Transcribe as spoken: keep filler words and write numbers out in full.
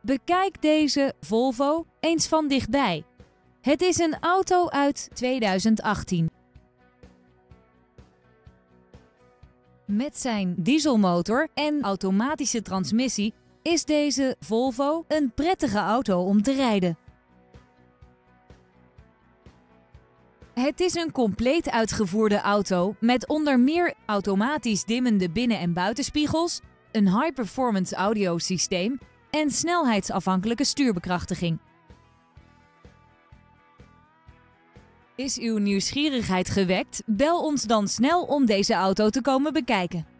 Bekijk deze Volvo eens van dichtbij. Het is een auto uit tweeduizend achttien. Met zijn dieselmotor en automatische transmissie is deze Volvo een prettige auto om te rijden. Het is een compleet uitgevoerde auto met onder meer automatisch dimmende binnen- en buitenspiegels, een high-performance audiosysteem en snelheidsafhankelijke stuurbekrachtiging. Is uw nieuwsgierigheid gewekt? Bel ons dan snel om deze auto te komen bekijken.